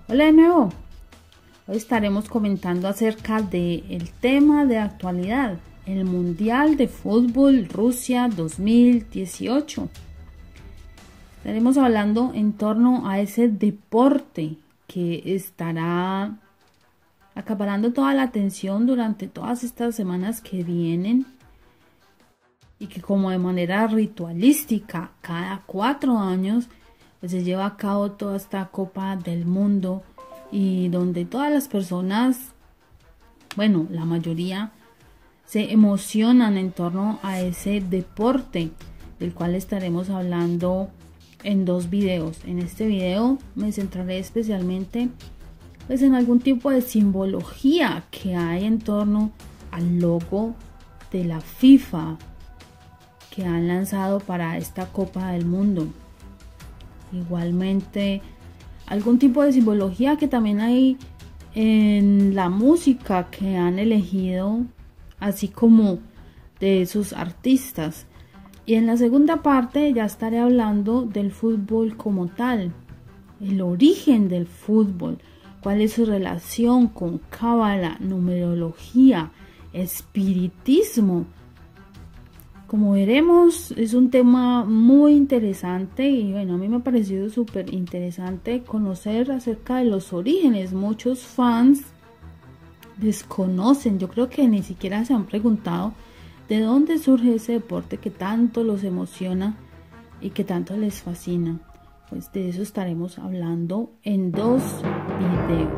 Hola de nuevo. Hoy estaremos comentando acerca del tema de actualidad, el Mundial de Fútbol Rusia 2018. Estaremos hablando en torno a ese deporte que estará acaparando toda la atención durante todas estas semanas que vienen y que, como de manera ritualística, cada 4 años pues se lleva a cabo toda esta Copa del Mundo, y donde todas las personas, bueno, la mayoría, se emocionan en torno a ese deporte, del cual estaremos hablando en 2 videos. En este video me centraré especialmente pues en algún tipo de simbología que hay en torno al logo de la FIFA que han lanzado para esta Copa del Mundo. Igualmente algún tipo de simbología que también hay en la música que han elegido, así como de sus artistas. Y en la segunda parte ya estaré hablando del fútbol como tal, el origen del fútbol, cuál es su relación con cábala, numerología, espiritismo. Como veremos, es un tema muy interesante y bueno, a mí me ha parecido súper interesante conocer acerca de los orígenes. Muchos fans desconocen, yo creo que ni siquiera se han preguntado de dónde surge ese deporte que tanto los emociona y que tanto les fascina. Pues de eso estaremos hablando en 2 videos.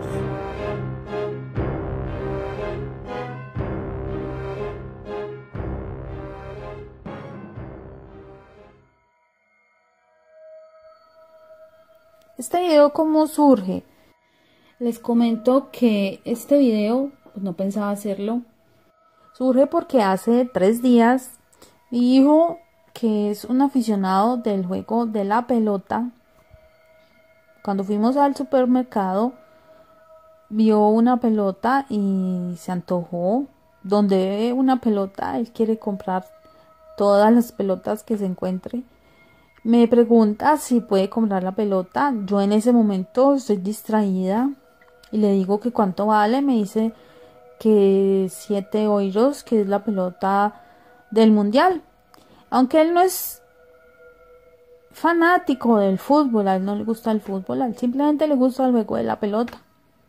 Este video, ¿cómo surge? Les comento que este video, pues no pensaba hacerlo, surge porque hace 3 días mi hijo, que es un aficionado del juego de la pelota, cuando fuimos al supermercado, vio una pelota y se antojó. Donde ve una pelota, él quiere comprar todas las pelotas que se encuentre. Me pregunta si puede comprar la pelota. Yo en ese momento estoy distraída y le digo que cuánto vale. Me dice que 7 euros, que es la pelota del mundial. Aunque él no es fanático del fútbol, a él no le gusta el fútbol, a él simplemente le gusta el juego de la pelota.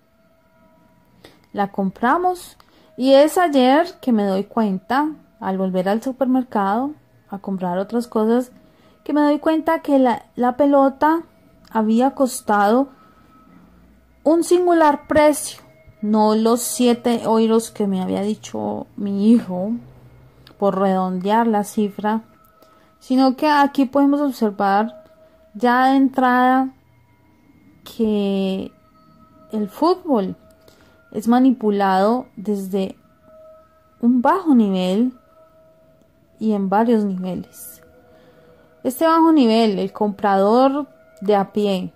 La compramos y es ayer que me doy cuenta, al volver al supermercado a comprar otras cosas, que me doy cuenta que la pelota había costado un singular precio, no los 7 euros que me había dicho mi hijo, por redondear la cifra, sino que aquí podemos observar ya de entrada que el fútbol es manipulado desde un bajo nivel y en varios niveles. Este bajo nivel, el comprador de a pie,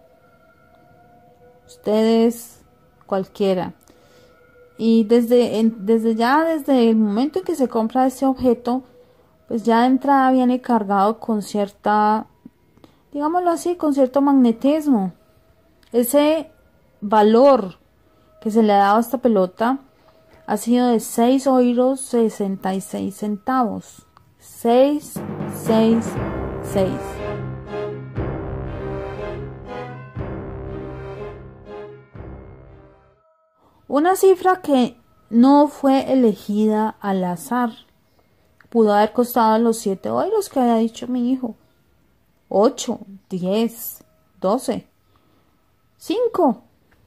ustedes, cualquiera, y desde el momento en que se compra este objeto, pues ya de entrada viene cargado con cierta, digámoslo así, con cierto magnetismo. Ese valor que se le ha dado a esta pelota ha sido de 6 euros 66 centavos. 666. Una cifra que no fue elegida al azar. Pudo haber costado los 7 euros que había dicho mi hijo. 8, 10, 12, 5.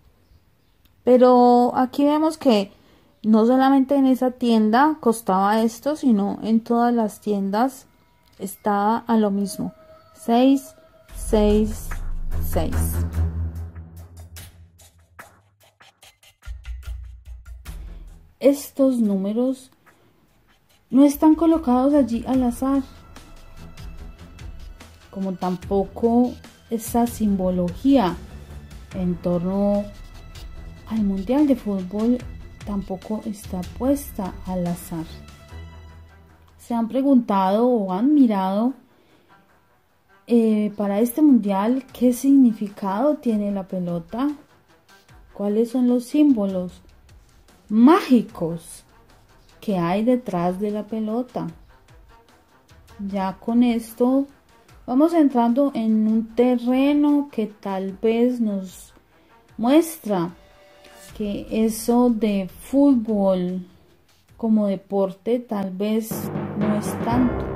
Pero aquí vemos que no solamente en esa tienda costaba esto, sino en todas las tiendas estaba a lo mismo. 6, 6, 6. Estos números no están colocados allí al azar, como tampoco esa simbología en torno al Mundial de Fútbol tampoco está puesta al azar. ¿Se han preguntado o han mirado para este mundial qué significado tiene la pelota? cuáles son los símbolos mágicos que hay detrás de la pelota. Ya con esto vamos entrando en un terreno que tal vez nos muestra que eso de fútbol como deporte tal vez no es tanto.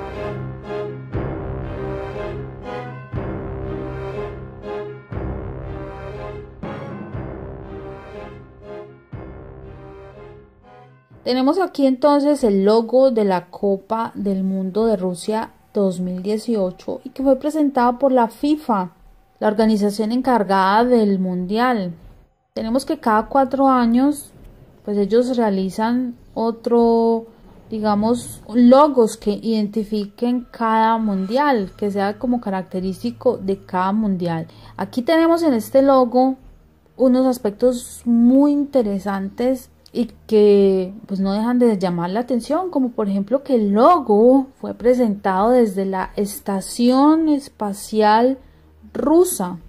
Tenemos aquí entonces el logo de la Copa del Mundo de Rusia 2018 y que fue presentado por la FIFA, la organización encargada del Mundial. Tenemos que cada 4 años pues ellos realizan digamos, logos que identifiquen cada mundial, que sea como característico de cada mundial. Aquí tenemos en este logo unos aspectos muy interesantes y que pues no dejan de llamar la atención, como por ejemplo que el logo fue presentado desde la Estación Espacial Rusa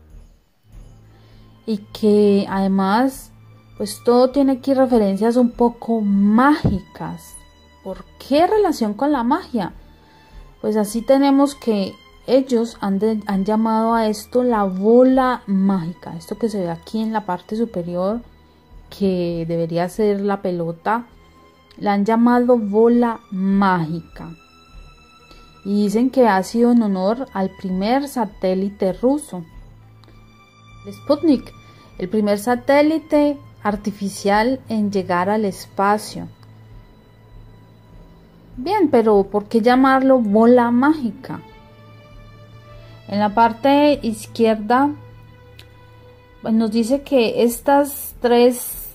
y que además pues todo tiene aquí referencias un poco mágicas. ¿Por qué relación con la magia? Pues así tenemos que ellos han llamado a esto la bola mágica. Esto que se ve aquí en la parte superior, que debería ser la pelota, la han llamado bola mágica. Y dicen que ha sido en honor al primer satélite ruso, el Sputnik, el primer satélite artificial en llegar al espacio. Bien, pero ¿por qué llamarlo bola mágica? En la parte izquierda pues nos dice que estas 3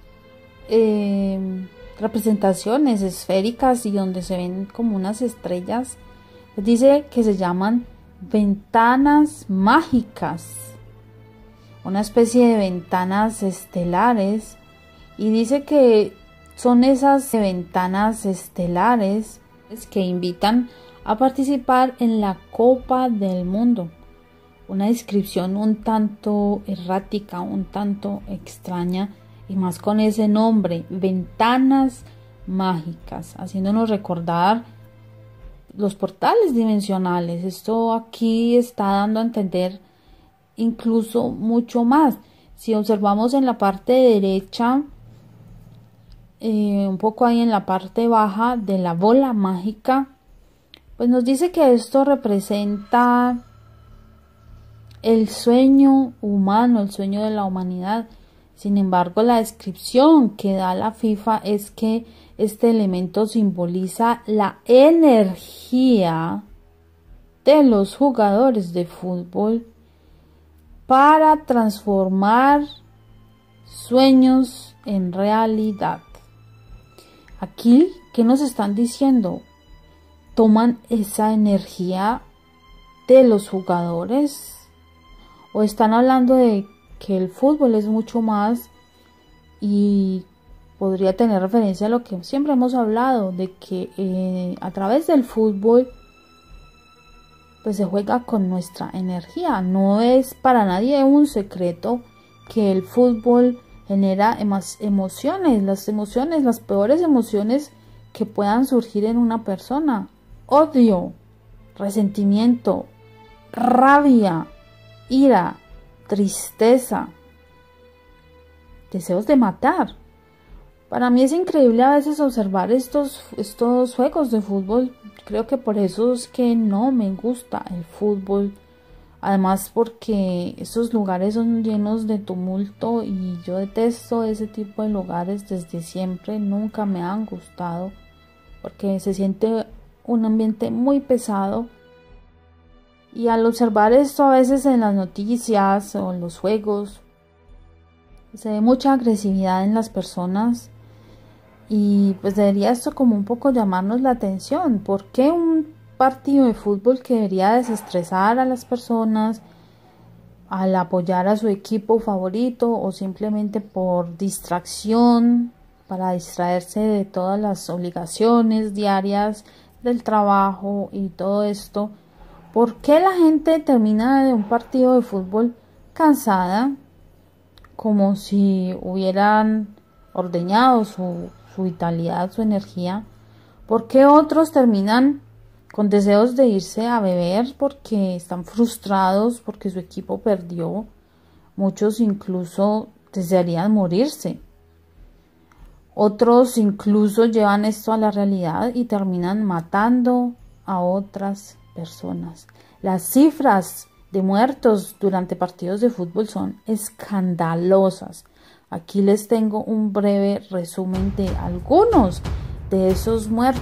representaciones esféricas y donde se ven como unas estrellas, pues dice que se llaman ventanas mágicas, una especie de ventanas estelares, y dice que son esas ventanas estelares que invitan a participar en la Copa del Mundo. Una descripción un tanto errática, un tanto extraña, y más con ese nombre, ventanas mágicas, haciéndonos recordar los portales dimensionales. Esto aquí está dando a entender incluso mucho más. Si observamos en la parte derecha, un poco ahí en la parte baja de la bola mágica, pues nos dice que esto representa el sueño humano, el sueño de la humanidad. Sin embargo, la descripción que da la FIFA es que este elemento simboliza la energía de los jugadores de fútbol para transformar sueños en realidad. Aquí, ¿qué nos están diciendo? ¿Toman esa energía de los jugadores? ¿O están hablando de que el fútbol es mucho más y podría tener referencia a lo que siempre hemos hablado, de que a través del fútbol pues se juega con nuestra energía? No es para nadie un secreto que el fútbol genera emociones, las peores emociones que puedan surgir en una persona: odio, resentimiento, rabia, ira, tristeza, deseos de matar. Para mí es increíble a veces observar estos juegos de fútbol. Creo que por eso es que no me gusta el fútbol. Además, porque esos lugares son llenos de tumulto y yo detesto ese tipo de lugares desde siempre. Nunca me han gustado porque se siente un ambiente muy pesado. Y al observar esto a veces en las noticias o en los juegos, se ve mucha agresividad en las personas. Y pues debería esto como un poco llamarnos la atención. ¿Por qué un partido de fútbol que debería desestresar a las personas al apoyar a su equipo favorito o simplemente por distracción, para distraerse de todas las obligaciones diarias del trabajo y todo esto? ¿Por qué la gente termina de un partido de fútbol cansada, como si hubieran ordeñado su vitalidad, su energía. ¿Por qué otros terminan con deseos de irse a beber porque están frustrados, porque su equipo perdió? Muchos incluso desearían morirse. Otros incluso llevan esto a la realidad y terminan matando a otras personas. Las cifras de muertos durante partidos de fútbol son escandalosas. Aquí les tengo un breve resumen de algunos de esos muertos.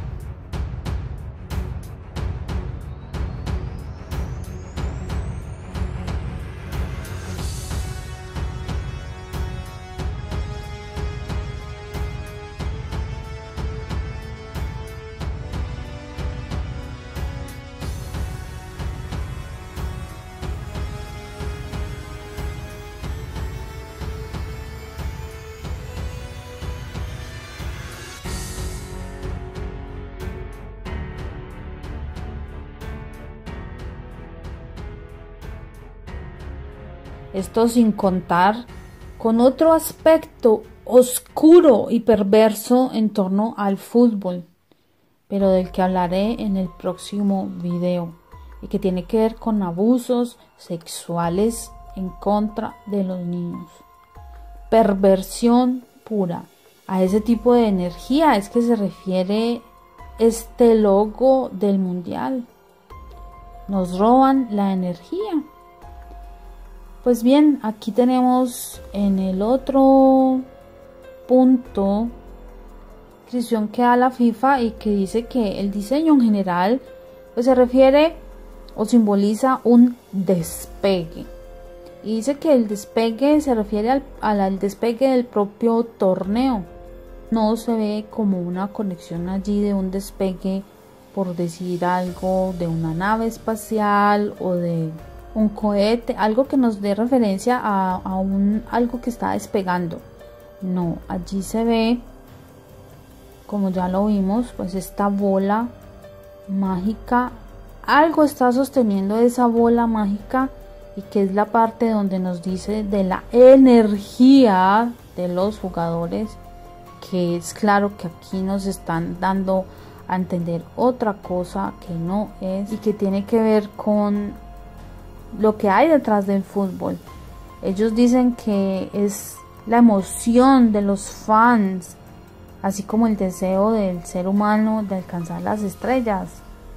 Esto sin contar con otro aspecto oscuro y perverso en torno al fútbol, pero del que hablaré en el próximo video, y que tiene que ver con abusos sexuales en contra de los niños. Perversión pura. A ese tipo de energía es que se refiere este logo del mundial. Nos roban la energía. Pues bien, aquí tenemos en el otro punto descripción que da la FIFA y que dice que el diseño en general pues se refiere o simboliza un despegue. Y dice que el despegue se refiere al despegue del propio torneo. No se ve como una conexión allí de un despegue, por decir algo, de una nave espacial o de un cohete, algo que nos dé referencia a algo que está despegando. No, allí se ve, como ya lo vimos, pues esta bola mágica, algo está sosteniendo esa bola mágica, y que es la parte donde nos dice de la energía de los jugadores, que es claro que aquí nos están dando a entender otra cosa que no es, y que tiene que ver con lo que hay detrás del fútbol. Ellos dicen que es la emoción de los fans, así como el deseo del ser humano de alcanzar las estrellas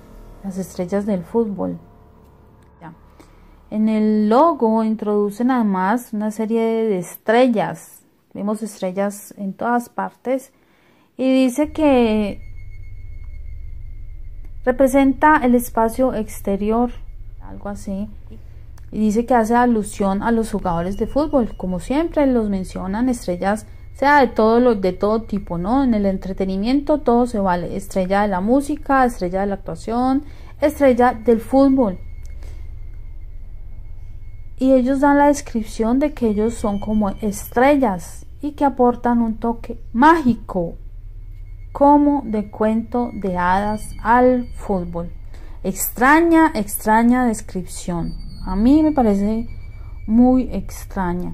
del fútbol. Ya. En el logo introducen además una serie de estrellas. Vemos estrellas en todas partes y dice que representa el espacio exterior, algo así. Y dice que hace alusión a los jugadores de fútbol, como siempre los mencionan, estrellas, sea de todo tipo, ¿no? En el entretenimiento todo se vale, estrella de la música, estrella de la actuación, estrella del fútbol. Y ellos dan la descripción de que ellos son como estrellas y que aportan un toque mágico, como de cuento de hadas al fútbol. Extraña descripción. A mí me parece muy extraña.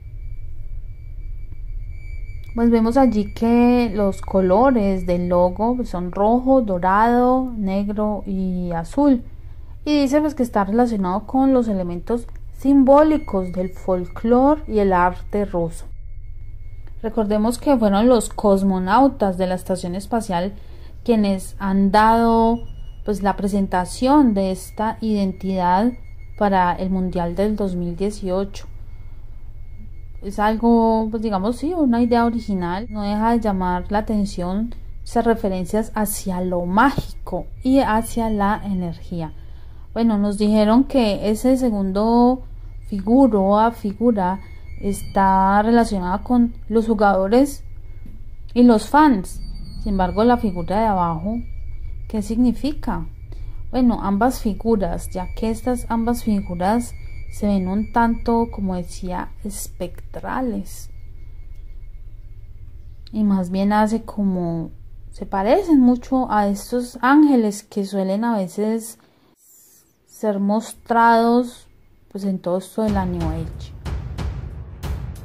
Pues vemos allí que los colores del logo son rojo, dorado, negro y azul. Y dice pues que está relacionado con los elementos simbólicos del folclore y el arte ruso. Recordemos que fueron los cosmonautas de la estación espacial quienes han dado pues la presentación de esta identidad para el mundial del 2018. Es algo, pues digamos, sí, una idea original. No deja de llamar la atención esas referencias hacia lo mágico y hacia la energía. Bueno, nos dijeron que ese segundo figura está relacionada con los jugadores y los fans. Sin embargo, la figura de abajo, ¿qué significa? Bueno, ambas figuras, ya que ambas figuras se ven un tanto, como decía, espectrales. Y más bien se parecen mucho a estos ángeles que suelen a veces ser mostrados pues en todo esto de la New Age.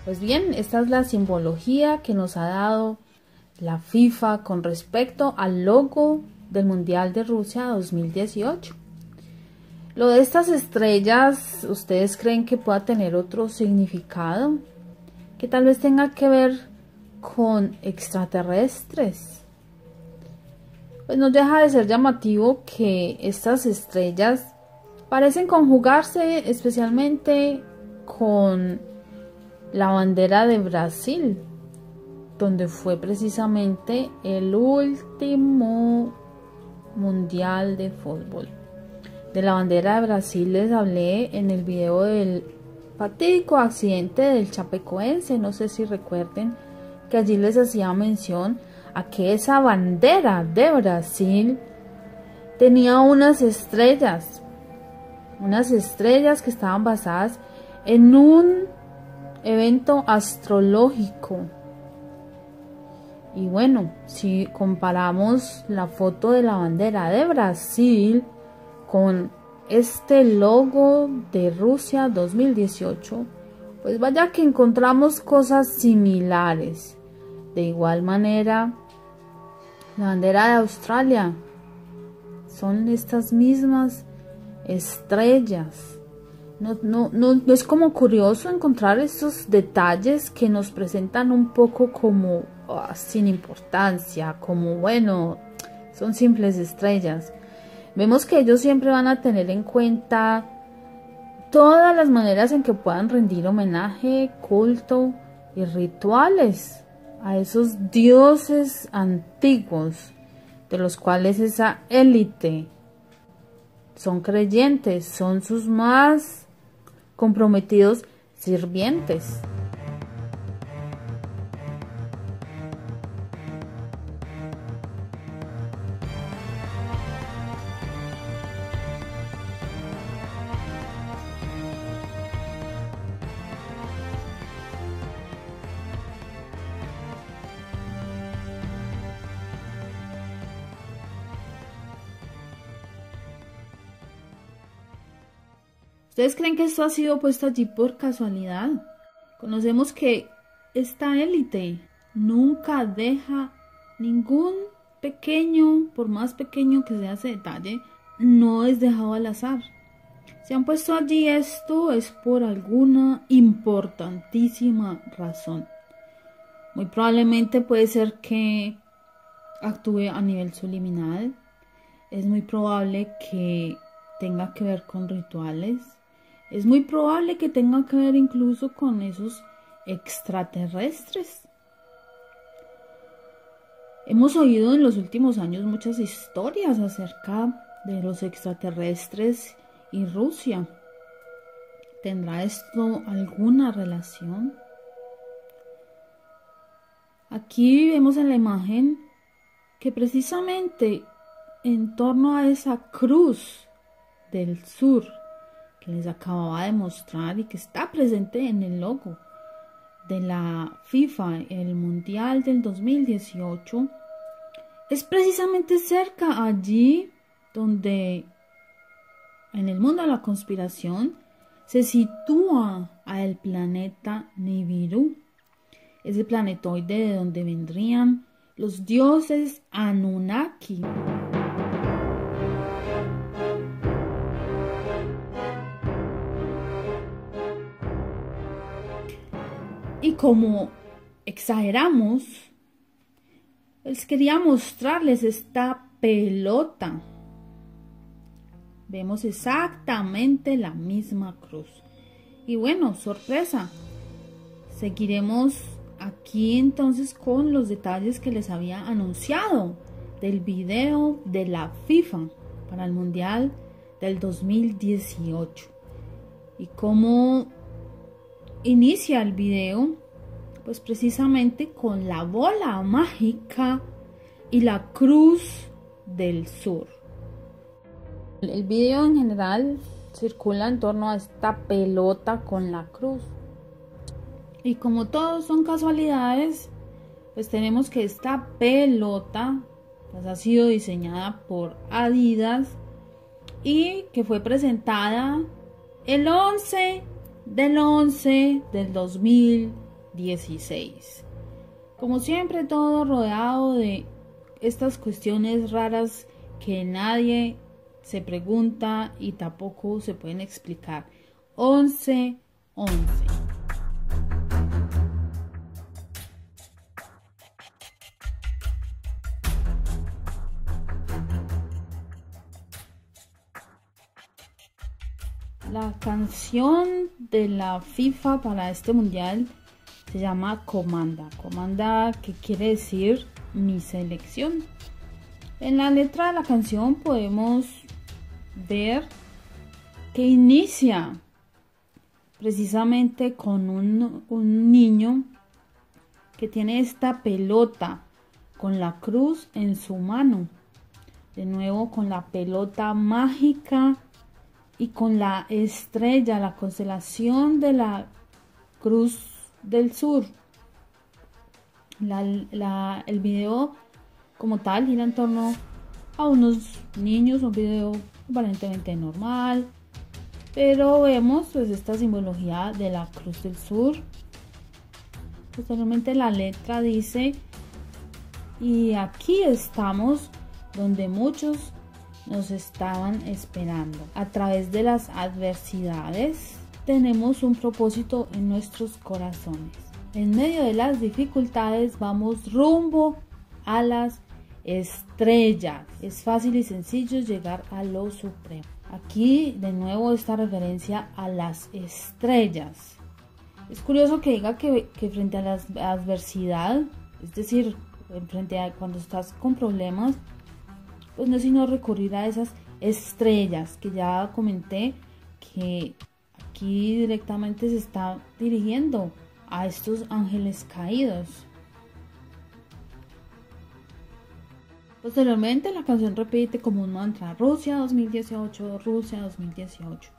Pues bien, esta es la simbología que nos ha dado la FIFA con respecto al logo del Mundial de Rusia 2018. Lo de estas estrellas, ¿ustedes creen que pueda tener otro significado? Que tal vez tenga que ver con extraterrestres. Pues no deja de ser llamativo que estas estrellas parecen conjugarse especialmente con la bandera de Brasil, donde fue precisamente el último mundial de fútbol. De la bandera de Brasil les hablé en el video del fatídico accidente del Chapecoense. No sé si recuerden que allí les hacía mención a que esa bandera de Brasil tenía unas estrellas que estaban basadas en un evento astrológico. Y bueno, si comparamos la foto de la bandera de Brasil con este logo de Rusia 2018, pues vaya que encontramos cosas similares. De igual manera, la bandera de Australia son estas mismas estrellas. No es como curioso encontrar estos detalles que nos presentan un poco como sin importancia, como bueno, son simples estrellas. Vemos que ellos siempre van a tener en cuenta todas las maneras en que puedan rendir homenaje, culto y rituales a esos dioses antiguos, de los cuales esa élite son creyentes, son sus más comprometidos sirvientes. ¿Ustedes creen que esto ha sido puesto allí por casualidad? Conocemos que esta élite nunca deja ningún pequeño, por más pequeño que sea ese detalle, no es dejado al azar. Si han puesto allí esto es por alguna importantísima razón. Muy probablemente puede ser que actúe a nivel subliminal. Es muy probable que tenga que ver con rituales. Es muy probable que tenga que ver incluso con esos extraterrestres. Hemos oído en los últimos años muchas historias acerca de los extraterrestres y Rusia. ¿Tendrá esto alguna relación? Aquí vemos en la imagen que precisamente en torno a esa cruz del sur que les acababa de mostrar y que está presente en el logo de la FIFA, el Mundial del 2018, es precisamente cerca allí donde en el mundo de la conspiración se sitúa al planeta Nibiru, ese planetoide de donde vendrían los dioses Anunnaki. Y como exageramos, les quería mostrarles esta pelota. Vemos exactamente la misma cruz. Y bueno, sorpresa. Seguiremos aquí entonces con los detalles que les había anunciado del video de la FIFA para el Mundial del 2018. Y cómo inicia el video, pues precisamente con la bola mágica y la cruz del sur. El video en general circula en torno a esta pelota con la cruz. Y como todos son casualidades, pues tenemos que esta pelota pues ha sido diseñada por Adidas y que fue presentada el 11 del 11 del 2018. 2016. Como siempre, todo rodeado de estas cuestiones raras que nadie se pregunta y tampoco se pueden explicar. 11-11. La canción de la FIFA para este mundial se llama Comanda. Comanda, que quiere decir mi selección. En la letra de la canción podemos ver que inicia precisamente con un niño que tiene esta pelota con la cruz en su mano. De nuevo con la pelota mágica y con la estrella, la constelación de la Cruz del Sur. El video como tal gira en torno a unos niños, un video aparentemente normal, pero vemos pues esta simbología de la Cruz del Sur. Posteriormente la letra dice: y aquí estamos donde muchos nos estaban esperando. A través de las adversidades tenemos un propósito en nuestros corazones. En medio de las dificultades vamos rumbo a las estrellas. Es fácil y sencillo llegar a lo supremo. Aquí de nuevo esta referencia a las estrellas. Es curioso que diga que frente a la adversidad, es decir, frente a cuando estás con problemas, pues no es sino recurrir a esas estrellas que ya comenté, que aquí directamente se está dirigiendo a estos ángeles caídos. Posteriormente la canción repite como un mantra: Rusia 2018, Rusia 2018.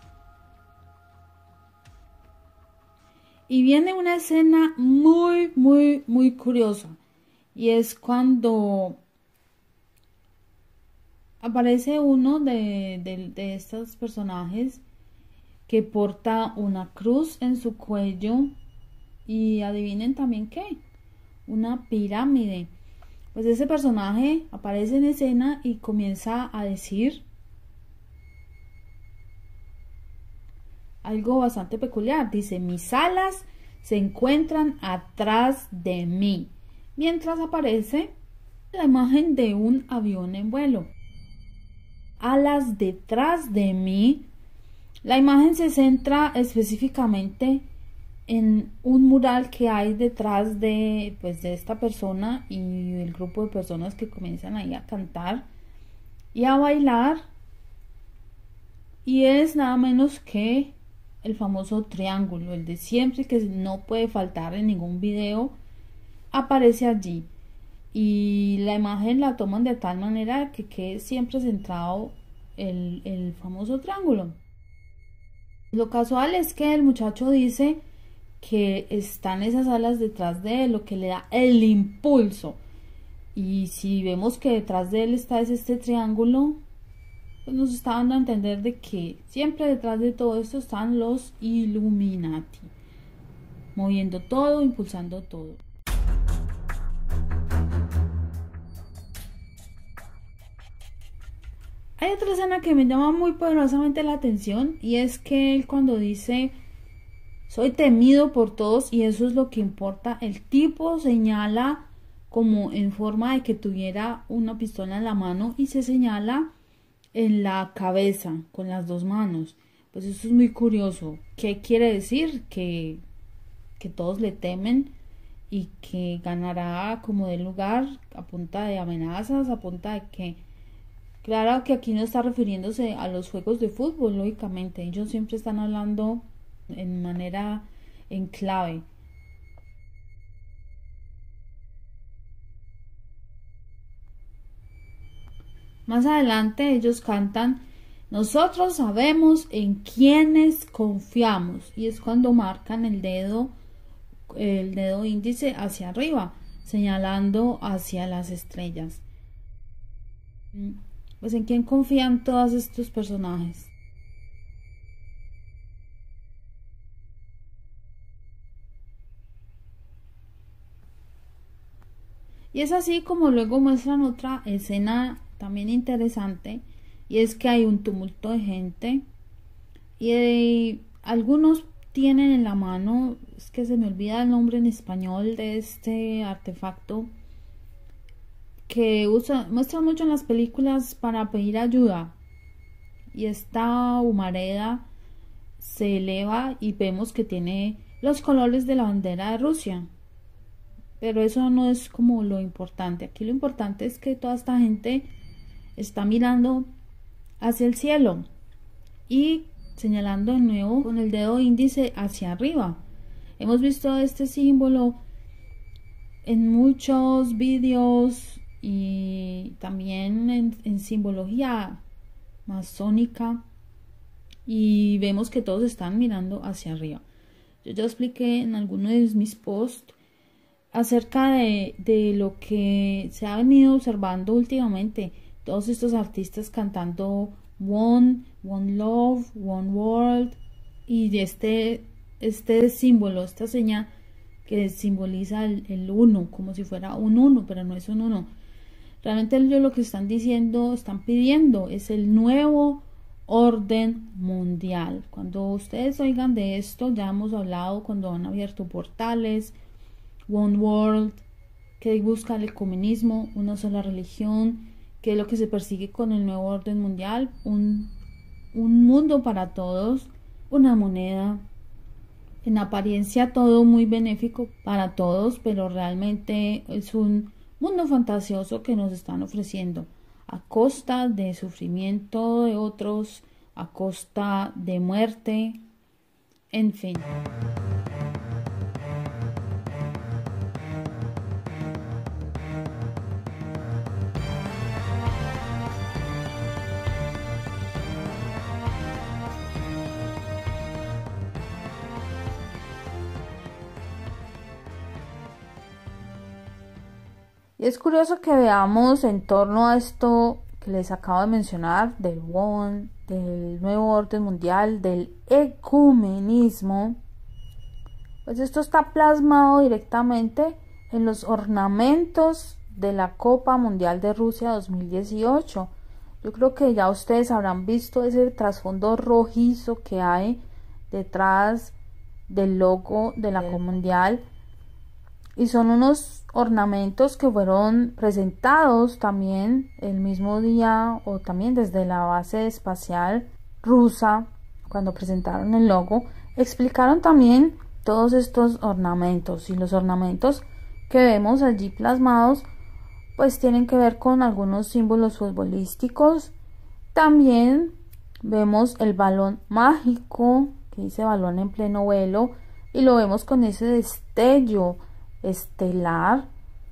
Y viene una escena muy curiosa, y es cuando aparece uno de estos personajes que porta una cruz en su cuello, y adivinen también qué, una pirámide. Pues ese personaje aparece en escena y comienza a decir algo bastante peculiar. Dice: mis alas se encuentran atrás de mí, mientras aparece la imagen de un avión en vuelo. Alas detrás de mí. La imagen se centra específicamente en un mural que hay detrás de esta persona y el grupo de personas que comienzan ahí a cantar y a bailar, y es nada menos que el famoso triángulo, el de siempre, que no puede faltar en ningún video, aparece allí. Y la imagen la toman de tal manera que quede siempre centrado el famoso triángulo. Lo casual es que el muchacho dice que están esas alas detrás de él, lo que le da el impulso. Y si vemos que detrás de él está este triángulo, pues nos está dando a entender de que siempre detrás de todo esto están los Illuminati, moviendo todo, impulsando todo. Hay otra escena que me llama muy poderosamente la atención, y es que él, cuando dice soy temido por todos y eso es lo que importa, el tipo señala como en forma de que tuviera una pistola en la mano y se señala en la cabeza con las dos manos. Pues eso es muy curioso. ¿Qué quiere decir? Que todos le temen y que ganará como de lugar a punta de amenazas, a punta de que... Claro que aquí no está refiriéndose a los juegos de fútbol, lógicamente. Ellos siempre están hablando en clave. Más adelante ellos cantan: nosotros sabemos en quiénes confiamos, y es cuando marcan el dedo índice hacia arriba, señalando hacia las estrellas. Pues en quién confían todos estos personajes. Y es así como luego muestran otra escena también interesante, y es que hay un tumulto de gente y algunos tienen en la mano, es que se me olvida el nombre en español de este artefacto que muestra mucho en las películas para pedir ayuda, y esta humareda se eleva y vemos que tiene los colores de la bandera de Rusia, pero eso no es como lo importante. Aquí lo importante es que toda esta gente está mirando hacia el cielo y señalando de nuevo con el dedo índice hacia arriba. Hemos visto este símbolo en muchos vídeos y también en simbología masónica, y vemos que todos están mirando hacia arriba. Yo ya expliqué en alguno de mis posts acerca de lo que se ha venido observando últimamente, todos estos artistas cantando One Love, One World, y este símbolo, esta señal que simboliza el uno, como si fuera un uno, pero no es un uno. Realmente ellos lo que están diciendo, están pidiendo, es el nuevo orden mundial. Cuando ustedes oigan de esto, ya hemos hablado cuando han abierto portales, One World, que busca el ecumenismo, una sola religión, que es lo que se persigue con el nuevo orden mundial, un mundo para todos, una moneda, en apariencia todo muy benéfico para todos, pero realmente es un mundo fantasioso que nos están ofreciendo a costa de sufrimiento de otros, a costa de muerte, en fin. Y es curioso que veamos en torno a esto que les acabo de mencionar, del One, del nuevo orden mundial, del ecumenismo, pues esto está plasmado directamente en los ornamentos de la Copa Mundial de Rusia 2018. Yo creo que ya ustedes habrán visto ese trasfondo rojizo que hay detrás del logo de la Copa Mundial. Y son unos ornamentos que fueron presentados también el mismo día, o también desde la base espacial rusa, cuando presentaron el logo. Explicaron también todos estos ornamentos, y los ornamentos que vemos allí plasmados pues tienen que ver con algunos símbolos futbolísticos. También vemos el balón mágico, que dice balón en pleno vuelo, y lo vemos con ese destello estelar,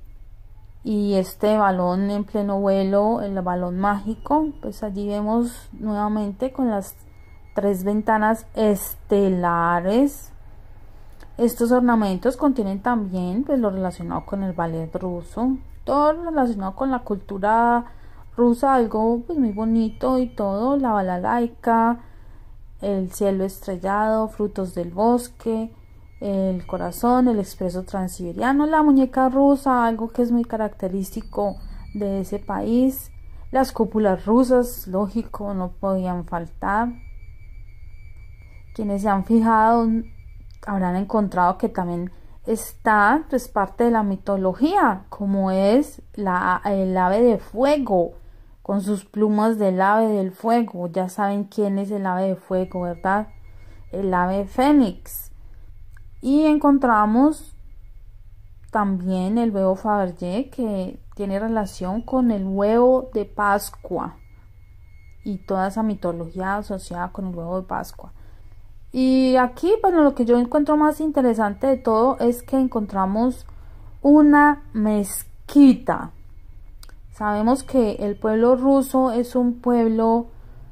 y este balón en pleno vuelo, el balón mágico, pues allí vemos nuevamente con las tres ventanas estelares. Estos ornamentos contienen también pues lo relacionado con el ballet ruso, todo relacionado con la cultura rusa, algo pues muy bonito y todo, la balalaika, el cielo estrellado, frutos del bosque, el corazón, el expreso transiberiano, la muñeca rusa, algo que es muy característico de ese país, las cúpulas rusas, lógico, no podían faltar. Quienes se han fijado habrán encontrado que también está pues parte de la mitología, como es el ave de fuego, con sus plumas del ave del fuego. Ya saben quién es el ave de fuego, ¿verdad? El ave fénix. Y encontramos también el huevo Fabergé, que tiene relación con el huevo de Pascua y toda esa mitología asociada con el huevo de Pascua. Y aquí, bueno, lo que yo encuentro más interesante de todo es que encontramos una mezquita. Sabemos que el pueblo ruso es un pueblo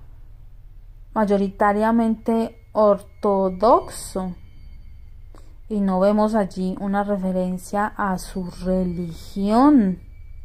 mayoritariamente ortodoxo, y no vemos allí una referencia a su religión,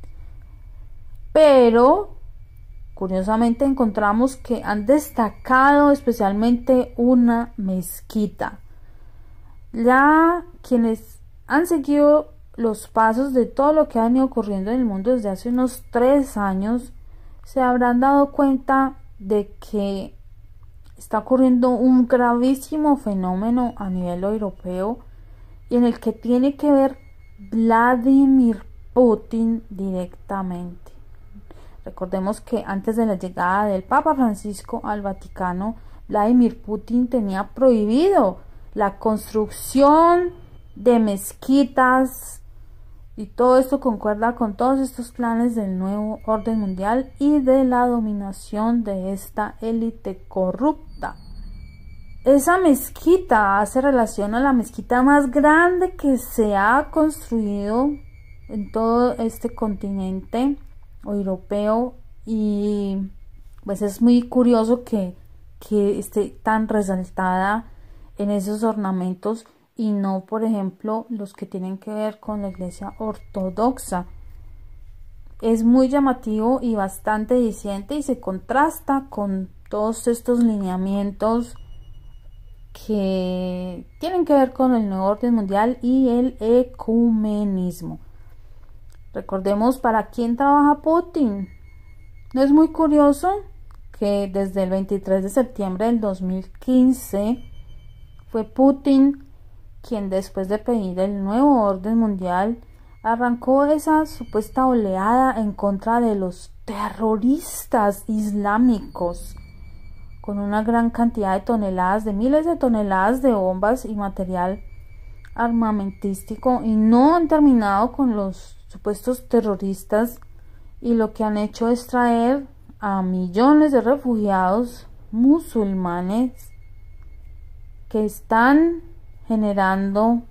pero curiosamente encontramos que han destacado especialmente una mezquita. Ya quienes han seguido los pasos de todo lo que ha venido ocurriendo en el mundo desde hace unos 3 años, se habrán dado cuenta de que está ocurriendo un gravísimo fenómeno a nivel europeo y en el que tiene que ver Vladimir Putin directamente. Recordemos que antes de la llegada del Papa Francisco al Vaticano, Vladimir Putin tenía prohibido la construcción de mezquitas, y todo esto concuerda con todos estos planes del nuevo orden mundial y de la dominación de esta élite corrupta. Esa mezquita hace relación a la mezquita más grande que se ha construido en todo este continente europeo, y pues es muy curioso que esté tan resaltada en esos ornamentos y no, por ejemplo, los que tienen que ver con la iglesia ortodoxa. Es muy llamativo y bastante diciente y se contrasta con todos estos lineamientos que tienen que ver con el nuevo orden mundial y el ecumenismo. Recordemos para quién trabaja Putin. ¿No es muy curioso que desde el 23 de septiembre del 2015 fue Putin quien, después de pedir el nuevo orden mundial, arrancó esa supuesta oleada en contra de los terroristas islámicos, con una gran cantidad de toneladas, de miles de toneladas de bombas y material armamentístico, y no han terminado con los supuestos terroristas, y lo que han hecho es traer a millones de refugiados musulmanes que están generando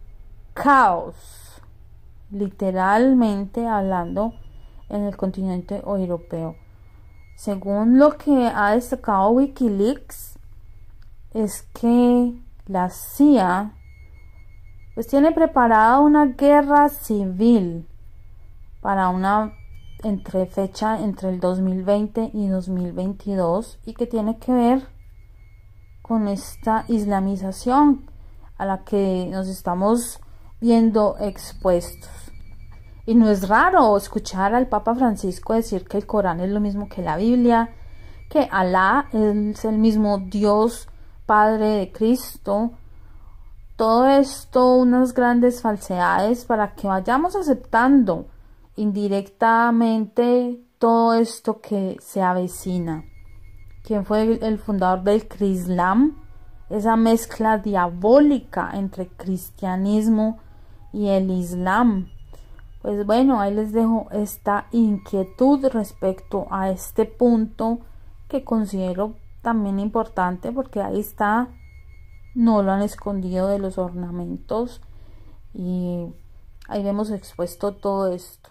caos, literalmente hablando, en el continente europeo. Según lo que ha destacado Wikileaks, es que la CIA pues tiene preparada una guerra civil para una fecha entre el 2020 y 2022, y que tiene que ver con esta islamización a la que nos estamos viendo expuestos. Y no es raro escuchar al Papa Francisco decir que el Corán es lo mismo que la Biblia, que Alá es el mismo Dios Padre de Cristo. Todo esto, unas grandes falsedades para que vayamos aceptando indirectamente todo esto que se avecina. ¿Quién fue el fundador del Crislam? Esa mezcla diabólica entre cristianismo y el Islam. Pues bueno, ahí les dejo esta inquietud respecto a este punto, que considero también importante, porque ahí está, no lo han escondido de los ornamentos, y ahí vemos expuesto todo esto.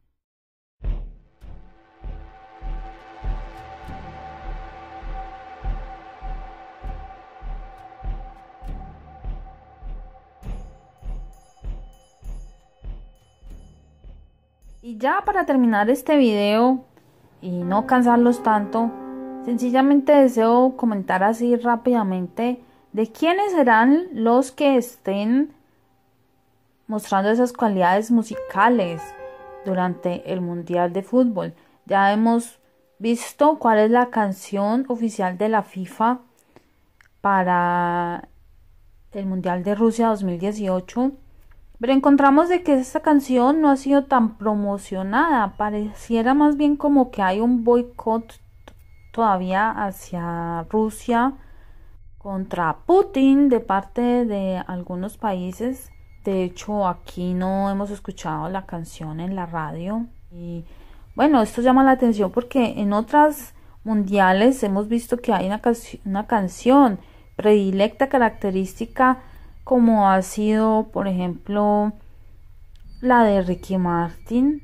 Y ya para terminar este video y no cansarlos tanto, sencillamente deseo comentar así rápidamente de quiénes serán los que estén mostrando esas cualidades musicales durante el Mundial de Fútbol. Ya hemos visto cuál es la canción oficial de la FIFA para el Mundial de Rusia 2018. Pero encontramos de que esta canción no ha sido tan promocionada. Pareciera más bien como que hay un boicot todavía hacia Rusia contra Putin de parte de algunos países. De hecho, aquí no hemos escuchado la canción en la radio. Y bueno, esto llama la atención porque en otras mundiales hemos visto que hay una canción predilecta, característica, como ha sido, por ejemplo, la de Ricky Martin.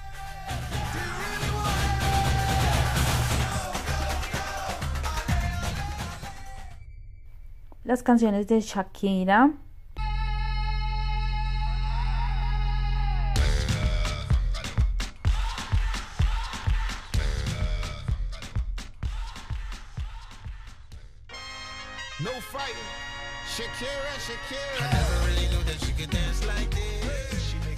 Las canciones de Shakira. No fighting. Shakira, Shakira. I never really knew that she could dance like this. She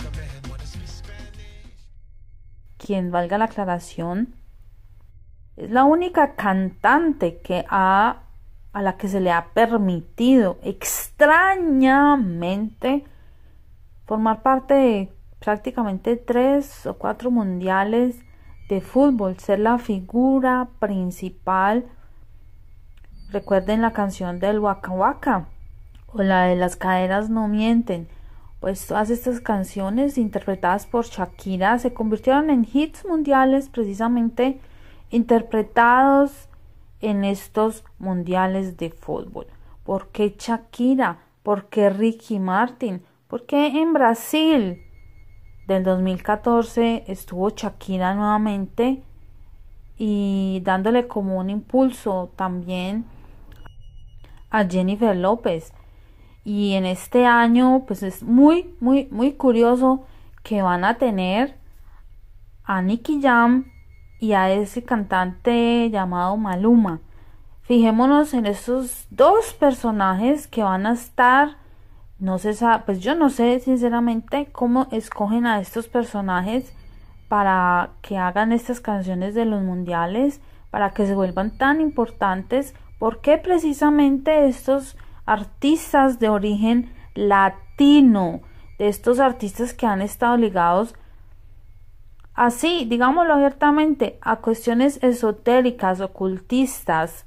quien, valga la aclaración, es la única cantante a la que se le ha permitido extrañamente formar parte de prácticamente 3 o 4 mundiales de fútbol, ser la figura principal. Recuerden la canción del Waka Waka o la de Las caderas no mienten. Pues todas estas canciones interpretadas por Shakira se convirtieron en hits mundiales, precisamente interpretados en estos mundiales de fútbol. ¿Por qué Shakira? ¿Por qué Ricky Martin? ¿Por qué en Brasil del 2014 estuvo Shakira nuevamente y dándole como un impulso también a Jennifer López? Y en este año pues es muy curioso que van a tener a Nicky Jam y a ese cantante llamado Maluma. Fijémonos en estos dos personajes que van a estar, no se sabe, pues yo no sé sinceramente cómo escogen a estos personajes para que hagan estas canciones de los mundiales, para que se vuelvan tan importantes. ¿Por qué precisamente estos artistas de origen latino, de estos artistas que han estado ligados así, digámoslo abiertamente, a cuestiones esotéricas, ocultistas,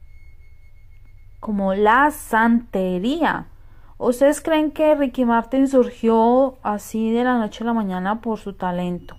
como la santería? ¿Ustedes creen que Ricky Martin surgió así de la noche a la mañana por su talento?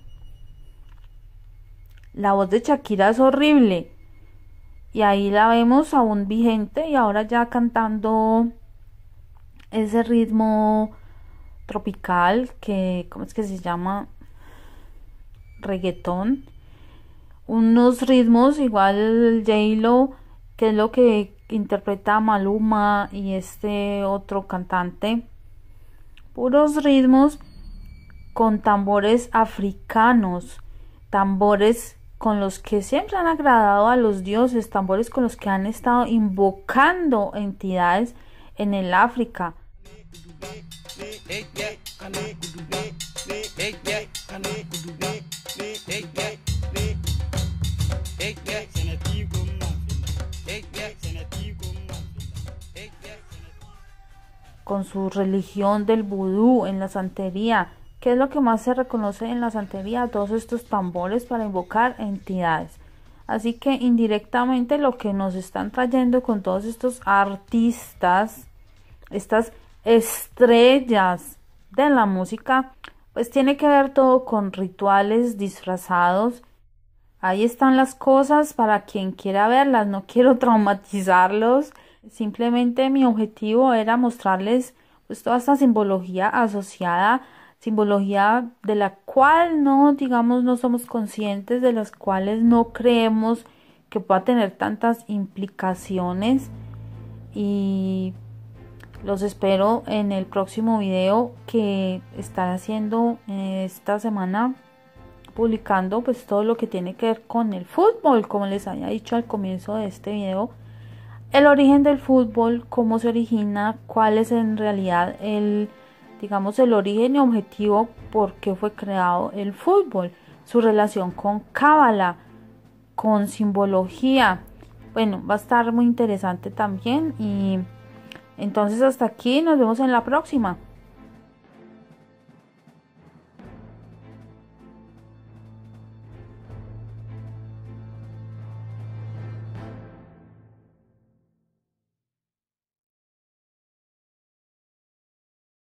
La voz de Shakira es horrible y ahí la vemos aún vigente y ahora ya cantando ese ritmo tropical que, ¿cómo es que se llama? Reggaetón. Unos ritmos igual J-Lo, que es lo que interpreta Maluma y este otro cantante, puros ritmos con tambores africanos, tambores con los que siempre han agradado a los dioses, tambores con los que han estado invocando entidades en el África. Con su religión del vudú, en la santería. ¿Qué es lo que más se reconoce en la santería? Todos estos tambores para invocar entidades. Así que indirectamente lo que nos están trayendo con todos estos artistas, estas estrellas de la música, pues tiene que ver todo con rituales disfrazados. Ahí están las cosas para quien quiera verlas, no quiero traumatizarlos, simplemente mi objetivo era mostrarles pues toda esta simbología asociada, simbología de la cual no somos conscientes, de las cuales no creemos que pueda tener tantas implicaciones. Y los espero en el próximo video que estaré haciendo esta semana, publicando pues todo lo que tiene que ver con el fútbol, como les había dicho al comienzo de este video, el origen del fútbol, cómo se origina, cuál es en realidad el origen y objetivo, por qué fue creado el fútbol, su relación con cábala, con simbología. Bueno, va a estar muy interesante también y entonces hasta aquí, nos vemos en la próxima.